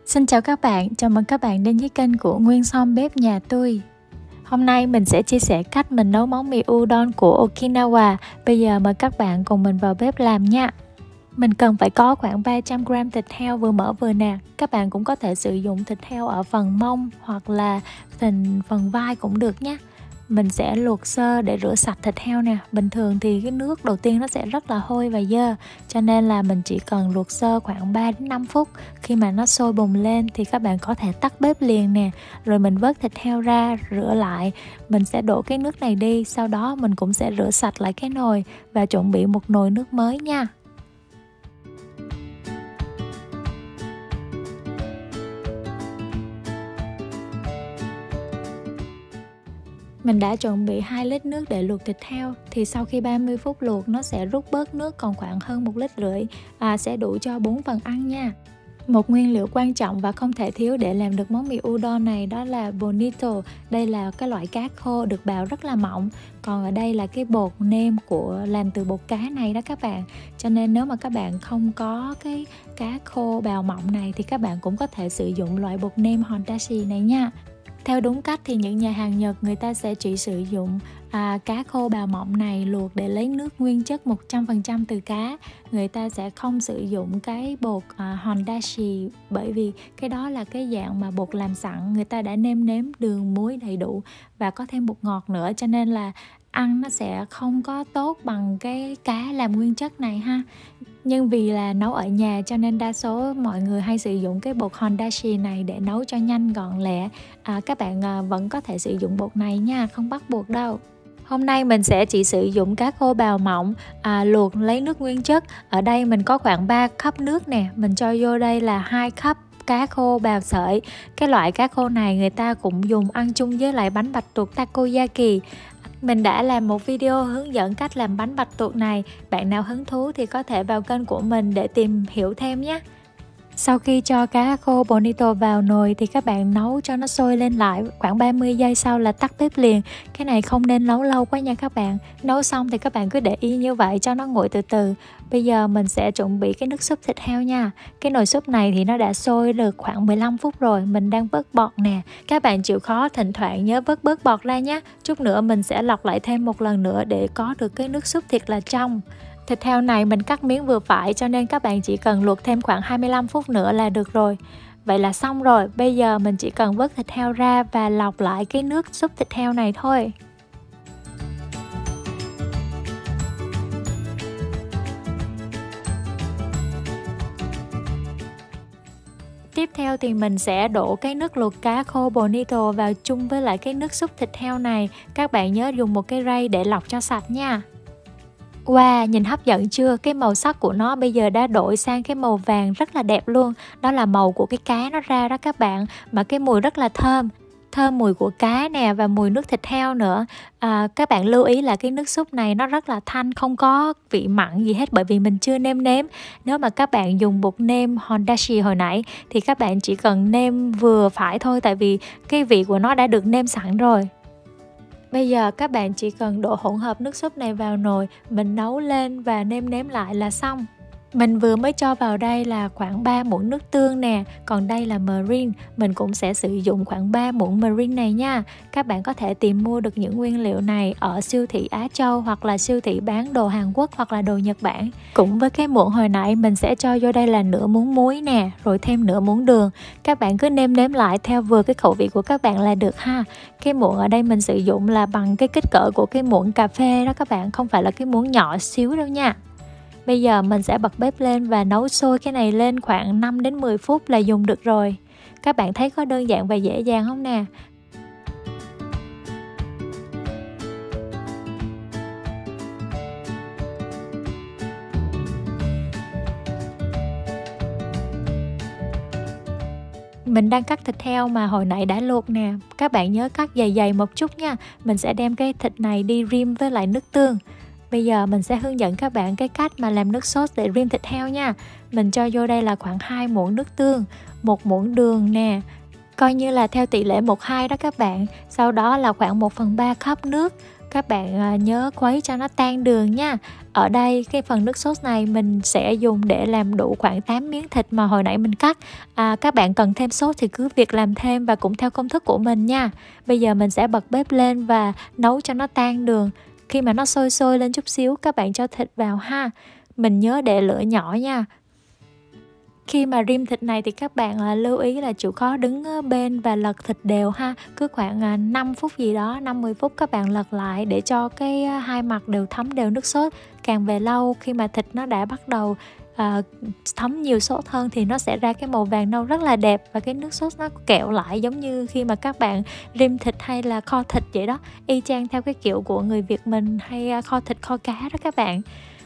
Xin chào các bạn, chào mừng các bạn đến với kênh của Nguyên Som Bếp Nhà Tôi. Hôm nay mình sẽ chia sẻ cách mình nấu món mì udon của Okinawa. Bây giờ mời các bạn cùng mình vào bếp làm nha. Mình cần phải có khoảng 300g thịt heo vừa mỡ vừa nạc. Các bạn cũng có thể sử dụng thịt heo ở phần mông hoặc là phần vai cũng được nhé. Mình sẽ luộc sơ để rửa sạch thịt heo nè. Bình thường thì cái nước đầu tiên nó sẽ rất là hôi và dơ, cho nên là mình chỉ cần luộc sơ khoảng 3 đến 5 phút. Khi mà nó sôi bùng lên thì các bạn có thể tắt bếp liền nè. Rồi mình vớt thịt heo ra, rửa lại. Mình sẽ đổ cái nước này đi. Sau đó mình cũng sẽ rửa sạch lại cái nồi và chuẩn bị một nồi nước mới nha. Mình đã chuẩn bị 2 lít nước để luộc thịt heo. Thì sau khi 30 phút luộc nó sẽ rút bớt nước còn khoảng hơn 1,5 lít, sẽ đủ cho 4 phần ăn nha. Một nguyên liệu quan trọng và không thể thiếu để làm được món mì udon này đó là bonito. Đây là cái loại cá khô được bào rất là mỏng. Còn ở đây là cái bột nêm làm từ bột cá này đó các bạn. Cho nên nếu mà các bạn không có cái cá khô bào mỏng này thì các bạn cũng có thể sử dụng loại bột nêm Hondashi này nha. Theo đúng cách thì những nhà hàng Nhật người ta sẽ chỉ sử dụng cá khô bào mỏng này luộc để lấy nước nguyên chất 100% từ cá. Người ta sẽ không sử dụng cái bột Hondashi, bởi vì cái đó là cái dạng mà bột làm sẵn. Người ta đã nêm nếm đường, muối đầy đủ và có thêm bột ngọt nữa, cho nên là ăn nó sẽ không có tốt bằng cái cá làm nguyên chất này ha. Nhưng vì là nấu ở nhà cho nên đa số mọi người hay sử dụng cái bột Hondashi này để nấu cho nhanh gọn lẹ. Các bạn vẫn có thể sử dụng bột này nha, không bắt buộc đâu. Hôm nay mình sẽ chỉ sử dụng cá khô bào mỏng luộc lấy nước nguyên chất. Ở đây mình có khoảng 3 cup nước nè. Mình cho vô đây là 2 cup cá khô bào sợi. Cái loại cá khô này người ta cũng dùng ăn chung với lại bánh bạch tuộc takoyaki. Mình đã làm một video hướng dẫn cách làm bánh bạch tuộc này. Bạn nào hứng thú thì có thể vào kênh của mình để tìm hiểu thêm nhé. Sau khi cho cá khô bonito vào nồi thì các bạn nấu cho nó sôi lên lại. Khoảng 30 giây sau là tắt bếp liền. Cái này không nên nấu lâu quá nha các bạn. Nấu xong thì các bạn cứ để y như vậy cho nó nguội từ từ. Bây giờ mình sẽ chuẩn bị cái nước súp thịt heo nha. Cái nồi súp này thì nó đã sôi được khoảng 15 phút rồi. Mình đang vớt bọt nè. Các bạn chịu khó thỉnh thoảng nhớ vớt bớt bọt ra nhé. Chút nữa mình sẽ lọc lại thêm một lần nữa để có được cái nước súp thiệt là trong. Thịt heo này mình cắt miếng vừa phải cho nên các bạn chỉ cần luộc thêm khoảng 25 phút nữa là được rồi. Vậy là xong rồi. Bây giờ mình chỉ cần vớt thịt heo ra và lọc lại cái nước súp thịt heo này thôi. Tiếp theo thì mình sẽ đổ cái nước luộc cá khô bonito vào chung với lại cái nước súp thịt heo này. Các bạn nhớ dùng một cái rây để lọc cho sạch nha. Wow, nhìn hấp dẫn chưa? Cái màu sắc của nó bây giờ đã đổi sang cái màu vàng rất là đẹp luôn. Đó là màu của cái cá nó ra đó các bạn. Mà cái mùi rất là thơm. Thơm mùi của cá nè và mùi nước thịt heo nữa. Các bạn lưu ý là cái nước súp này nó rất là thanh, không có vị mặn gì hết bởi vì mình chưa nêm nếm. Nếu mà các bạn dùng bột nêm Hondashi hồi nãy thì các bạn chỉ cần nêm vừa phải thôi, tại vì cái vị của nó đã được nêm sẵn rồi. Bây giờ các bạn chỉ cần đổ hỗn hợp nước súp này vào nồi, mình nấu lên và nêm nếm lại là xong. Mình vừa mới cho vào đây là khoảng 3 muỗng nước tương nè, còn đây là mirin, mình cũng sẽ sử dụng khoảng 3 muỗng mirin này nha. Các bạn có thể tìm mua được những nguyên liệu này ở siêu thị Á Châu hoặc là siêu thị bán đồ Hàn Quốc hoặc là đồ Nhật Bản. Cũng với cái muỗng hồi nãy mình sẽ cho vô đây là nửa muỗng muối nè, rồi thêm nửa muỗng đường. Các bạn cứ nêm nếm lại theo vừa cái khẩu vị của các bạn là được ha. Cái muỗng ở đây mình sử dụng là bằng cái kích cỡ của cái muỗng cà phê đó các bạn, không phải là cái muỗng nhỏ xíu đâu nha. Bây giờ mình sẽ bật bếp lên và nấu sôi cái này lên khoảng 5 đến 10 phút là dùng được rồi. Các bạn thấy có đơn giản và dễ dàng không nè? Mình đang cắt thịt heo mà hồi nãy đã luộc nè. Các bạn nhớ cắt dày dày một chút nha. Mình sẽ đem cái thịt này đi rim với lại nước tương. Bây giờ mình sẽ hướng dẫn các bạn cái cách mà làm nước sốt để rim thịt heo nha. Mình cho vô đây là khoảng 2 muỗng nước tương, 1 muỗng đường nè. Coi như là theo tỷ lệ 1:2 đó các bạn. Sau đó là khoảng 1/3 cup nước. Các bạn nhớ khuấy cho nó tan đường nha. Ở đây cái phần nước sốt này mình sẽ dùng để làm đủ khoảng 8 miếng thịt mà hồi nãy mình cắt. Các bạn cần thêm sốt thì cứ việc làm thêm và cũng theo công thức của mình nha. Bây giờ mình sẽ bật bếp lên và nấu cho nó tan đường. Khi mà nó sôi sôi lên chút xíu các bạn cho thịt vào ha. Mình nhớ để lửa nhỏ nha. Khi mà rim thịt này thì các bạn lưu ý là chịu khó đứng bên và lật thịt đều ha. Cứ khoảng 5 phút gì đó, 5-10 phút các bạn lật lại để cho cái hai mặt đều thấm đều nước sốt. Càng về lâu khi mà thịt nó đã bắt đầu thấm nhiều sốt hơn thì nó sẽ ra cái màu vàng nâu rất là đẹp. Và cái nước sốt nó kẹo lại giống như khi mà các bạn rim thịt hay là kho thịt vậy đó. Y chang theo cái kiểu của người Việt mình hay kho thịt kho cá đó các bạn.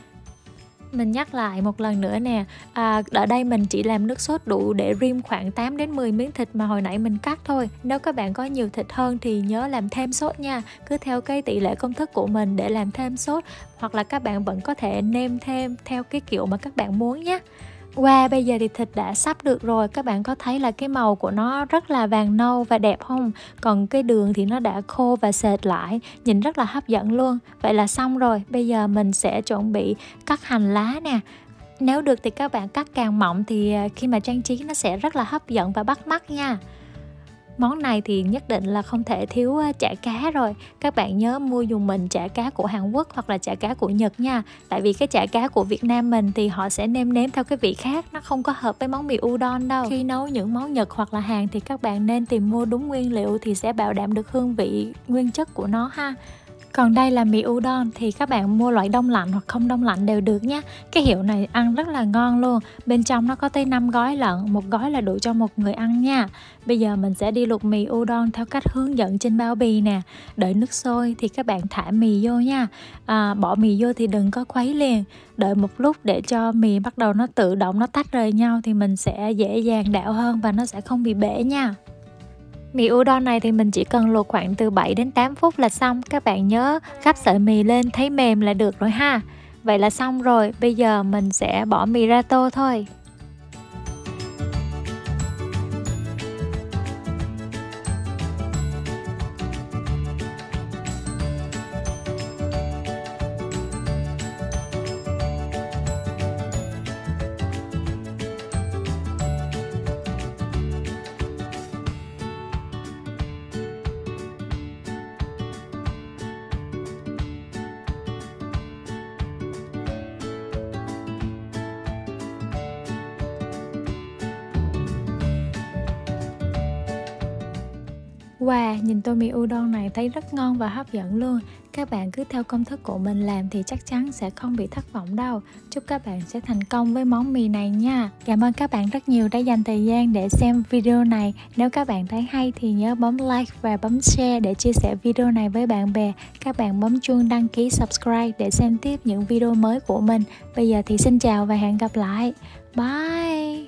Mình nhắc lại một lần nữa nè, ở đây mình chỉ làm nước sốt đủ để rim khoảng 8 đến 10 miếng thịt mà hồi nãy mình cắt thôi. Nếu các bạn có nhiều thịt hơn thì nhớ làm thêm sốt nha. Cứ theo cái tỷ lệ công thức của mình để làm thêm sốt. Hoặc là các bạn vẫn có thể nêm thêm theo cái kiểu mà các bạn muốn nhé. Bây giờ thì thịt đã sắp được rồi. Các bạn có thấy là cái màu của nó rất là vàng nâu và đẹp không? Còn cái đường thì nó đã khô và sệt lại, nhìn rất là hấp dẫn luôn. Vậy là xong rồi. Bây giờ mình sẽ chuẩn bị cắt hành lá nè. Nếu được thì các bạn cắt càng mỏng thì khi mà trang trí nó sẽ rất là hấp dẫn và bắt mắt nha. Món này thì nhất định là không thể thiếu chả cá rồi. Các bạn nhớ mua dùng mình chả cá của Hàn Quốc hoặc là chả cá của Nhật nha. Tại vì cái chả cá của Việt Nam mình thì họ sẽ nêm nếm theo cái vị khác. Nó không có hợp với món mì udon đâu. Khi nấu những món Nhật hoặc là Hàn thì các bạn nên tìm mua đúng nguyên liệu thì sẽ bảo đảm được hương vị nguyên chất của nó ha. Còn đây là mì udon thì các bạn mua loại đông lạnh hoặc không đông lạnh đều được nhé. Cái hiệu này ăn rất là ngon luôn. Bên trong nó có tới 5 gói lận, một gói là đủ cho một người ăn nha. Bây giờ mình sẽ đi luộc mì udon theo cách hướng dẫn trên bao bì nè. Đợi nước sôi thì các bạn thả mì vô nha. Bỏ mì vô thì đừng có khuấy liền. Đợi một lúc để cho mì bắt đầu nó tự động nó tách rời nhau thì mình sẽ dễ dàng đảo hơn và nó sẽ không bị bể nha. Mì udon này thì mình chỉ cần luộc khoảng từ 7 đến 8 phút là xong. Các bạn nhớ gắp sợi mì lên thấy mềm là được rồi ha. Vậy là xong rồi. Bây giờ mình sẽ bỏ mì ra tô thôi. Nhìn tô mì udon này thấy rất ngon và hấp dẫn luôn. Các bạn cứ theo công thức của mình làm thì chắc chắn sẽ không bị thất vọng đâu. Chúc các bạn sẽ thành công với món mì này nha. Cảm ơn các bạn rất nhiều đã dành thời gian để xem video này. Nếu các bạn thấy hay thì nhớ bấm like và bấm share để chia sẻ video này với bạn bè. Các bạn bấm chuông đăng ký subscribe để xem tiếp những video mới của mình. Bây giờ thì xin chào và hẹn gặp lại. Bye!